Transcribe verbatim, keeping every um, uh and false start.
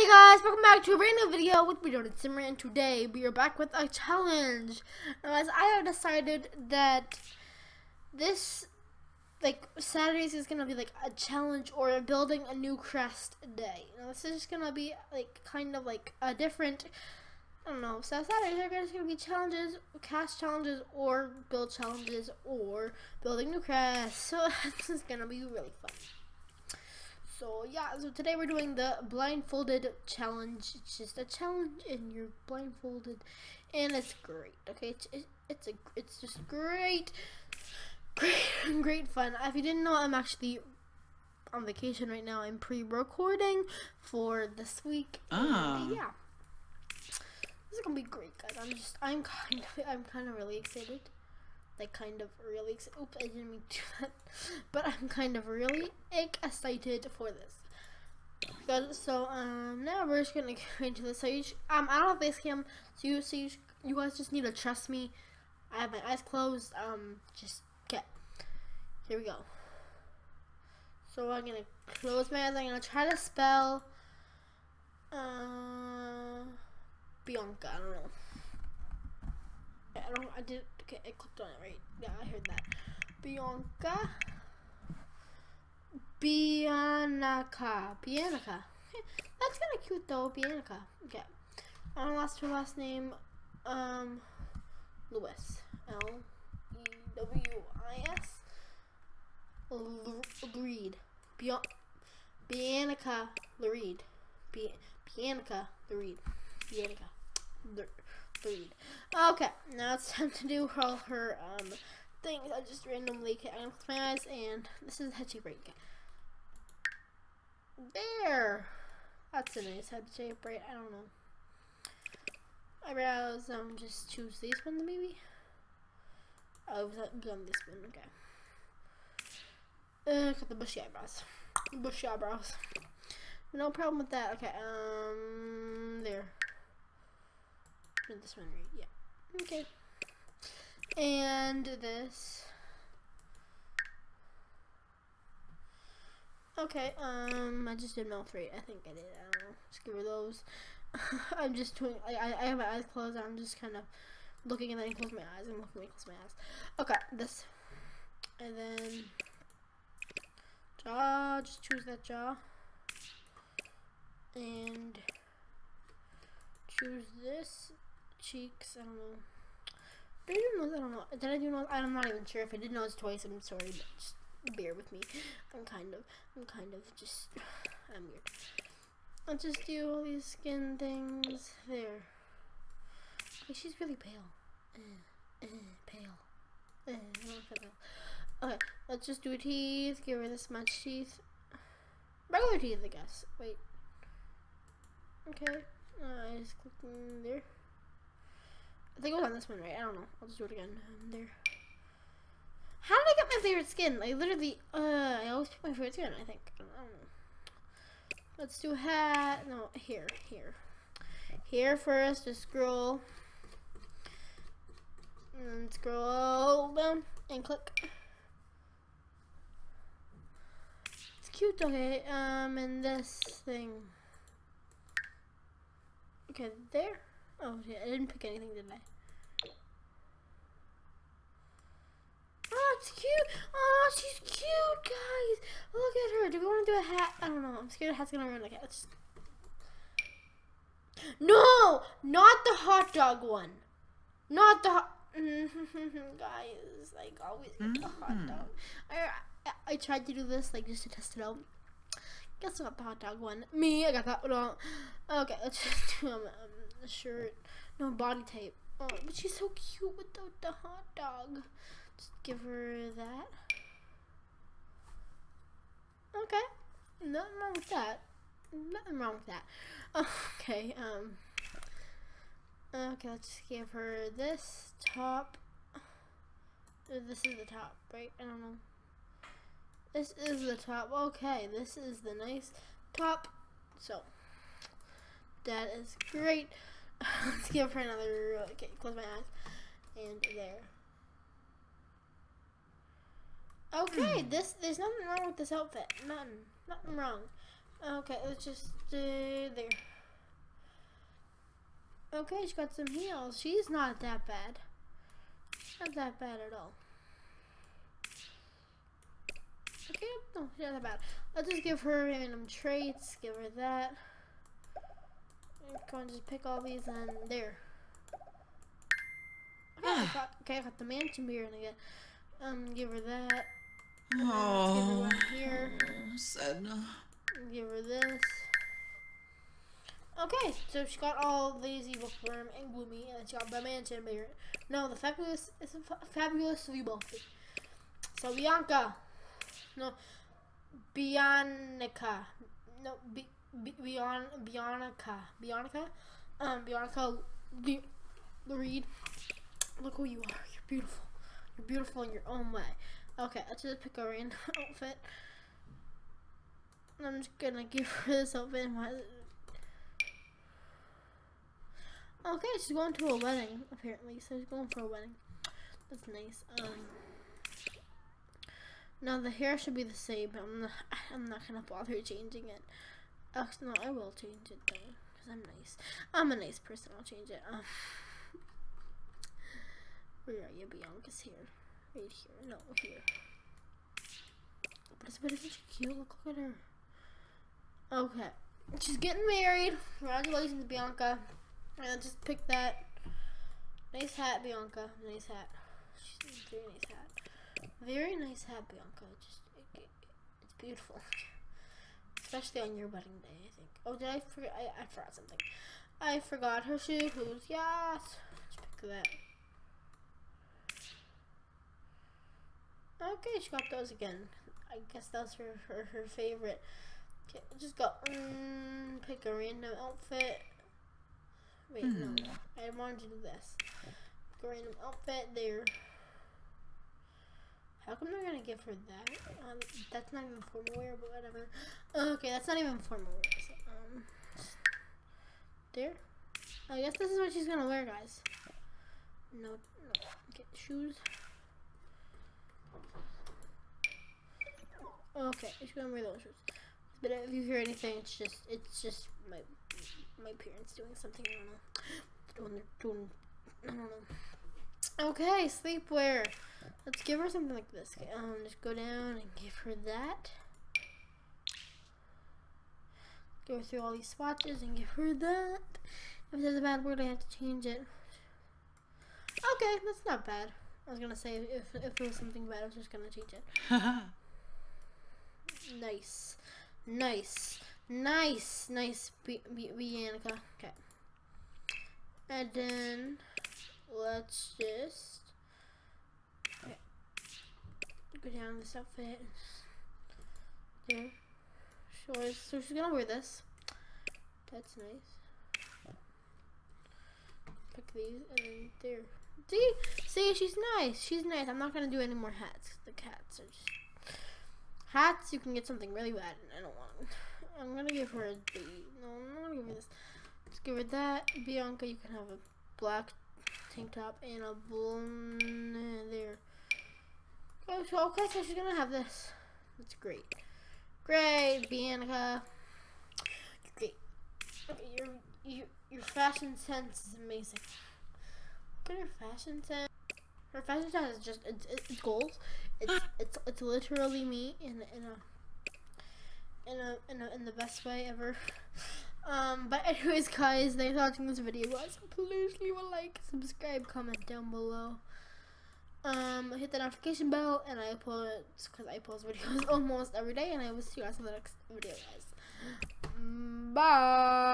Hey guys, welcome back to a brand new video with me, Donut Simmer, and today we are back with a challenge. Now, guys, I have decided that this, like, Saturdays is gonna be like a challenge or building a new crest day. Now, this is just gonna be like kind of like a different, I don't know. So Saturdays are just gonna be challenges, cast challenges, or build challenges, or building new crests. So this is gonna be really fun. So yeah, so today we're doing the blindfolded challenge. It's just a challenge and you're blindfolded, and it's great. Okay, it's it, it's a it's just great, great, great fun. If you didn't know, I'm actually on vacation right now. I'm pre-recording for this week. Ah. And yeah, this is gonna be great, guys. I'm just I'm kind of I'm kind of really excited. Like kind of really excited. Oops, I didn't mean to do that. But I'm kind of really excited for this. Good. So um, now we're just gonna get into this. So you sh um, I don't have face cam, so you so you, sh you guys just need to trust me. I have my eyes closed. Um, just get. Here we go. So I'm gonna close my eyes. I'm gonna try to spell. Uh, Bianca. I don't know. I don't. I did. Okay, I clicked on it right. Yeah, I heard that. Bianca. Bianca. Bianca. That's kind of cute though. Bianca. Okay. I don't lost her last name. Um, Lewis. L E W I S. Agreed. Bianca Lurid. Bianca Lurid. Bianca Lurid. Okay, now it's time to do all her um things. I just randomly I'm gonna close my eyes, and this is head shape right. There. That's a nice head shape, right? I don't know. Eyebrows. Um, just choose these ones maybe. Oh, was that done this one? Okay. Uh, got the bushy eyebrows. Bushy eyebrows. No problem with that. Okay. Um, there. This one right, yeah. Okay. And this. Okay, um, I just did mouth right. I think I did. I don't know. Just give her those. I'm just doing, I, I have my eyes closed. I'm just kind of looking, and then I close my eyes and looking and close my eyes. Okay, this. And then jaw. Just choose that jaw. And choose this. Cheeks, I don't know. Did I do nose? I don't know. Did I do nose? I'm not even sure. If I did nose twice, I'm sorry, but just bear with me. I'm kind of, I'm kind of just, I'm weird. I'll just do all these skin things. There. Like, she's really pale. Uh, uh, pale. Uh, I don't feel pale. Okay, let's just do teeth. Give her this much teeth. Regular teeth, I guess. Wait. Okay. Uh, I just clicked in there. I think it was on this one, right? I don't know. I'll just do it again. Um, there. How did I get my favorite skin? Like, literally, uh, I always pick my favorite skin, I think. I don't, I don't know. Let's do hat. No, here, here. Here first, just scroll. And scroll down and click. It's cute, okay. Um, and this thing. Okay, there. Oh, yeah, I didn't pick anything, did I? Oh, it's cute. Oh, she's cute, guys. Look at her. Do we want to do a hat? I don't know. I'm scared the hat's going to ruin like it. Just... No! Not the hot dog one. Not the hot... Guys, like, always get the hot dog. I, I, I tried to do this, like, just to test it out. Guess I got the hot dog one. Me, I got that one. All. Okay, let's just do um, um, a shirt. No, body tape. Oh, but she's so cute without the hot dog. Just give her that. Okay. Nothing wrong with that. Nothing wrong with that. Okay, um. Okay, let's just give her this top. This is the top, right? I don't know. This is the top. Okay, this is the nice top. So, that is great. Let's give her another. Okay, close my eyes. And there. Okay, mm. this there's nothing wrong with this outfit. Nothing, nothing wrong. Okay, let's just uh, there. Okay, she's got some heals. She's not that bad. Not that bad at all. Okay, no, she's not that bad. Let's just give her random traits. Give her that. Go and just pick all these and there. Okay, I got, okay, I got the mansion beer and again. Um, give her that. Oh, give her one here. Sedna. Give her this. Okay, so she got all Lazy Bookworm and Gloomy, and she got the mansion beer. No, the fabulous, it's a fabulous Vibaldi. So Bianca, no, Bianca, no, Bi, Bi, Bian, Bianca, Bianca, um, Bianca, the, the Reed. Look who you are. You're beautiful. You're beautiful in your own way. Okay, let's just pick a random outfit. I'm just gonna give her this outfit. Okay, she's going to a wedding, apparently. So she's going for a wedding. That's nice. Um, now the hair should be the same, but I'm not, I'm not gonna bother changing it. Actually, no, I will change it though, because I'm nice. I'm a nice person. I'll change it. Um, where are you? Bianca's here. Right here. No, here. But, but isn't she cute? Look, look at her. Okay. She's getting married. Congratulations, Bianca. I'll just pick that. Nice hat, Bianca. Nice hat. She's a very nice hat. Very nice hat, Bianca. Just it, it, it's beautiful, especially on your wedding day. I think. Oh, did I forget? I, I forgot something. I forgot her shoes. Yes. Let's pick that. Okay, she got those again. I guess that's her her, her favorite. Okay, just go. Um, pick a random outfit. Wait, mm. no. I wanted to do this. Pick a random outfit there. How come they're gonna give her that? Um, that's not even formal wear, but whatever. Okay, that's not even formal wear. So, um, there. I guess this is what she's gonna wear, guys. No, no. Okay, shoes. Okay, she's gonna wear those shoes. But if you hear anything, it's just it's just my my parents doing something. I don't know. Doing doing I don't know. Okay, sleepwear. Let's give her something like this. Okay, um, just go down and give her that. Go through all these swatches and give her that. If there's a bad word, I have to change it. Okay, that's not bad. I was gonna say if if it was something bad, I was just gonna change it. Nice, nice, nice, nice, Bianca. Okay, and then let's just okay. Go down this outfit. There. Sure. So she's gonna wear this. That's nice. Pick these and then there. See, see, she's nice. She's nice. I'm not gonna do any more hats. The cats are just. Hats, you can get something really bad, and I don't want them. I'm gonna give her a B. No, I'm not gonna give her this. Let's give her that. Bianca, you can have a black tank top and a blonde there. Okay, so, okay, so she's gonna have this. That's great. Great, Bianca. You're great. Okay, your your your fashion sense is amazing. Look at her fashion sense. Her fashion sense is just it's it's goals. It's it's it's literally me in in a in a in a in the best way ever. Um, but anyways, guys, thanks for watching this video, guys. Please leave a like, subscribe, comment down below. Um, hit the notification bell, and I post because I post videos almost every day, and I will see you guys in the next video, guys. Bye.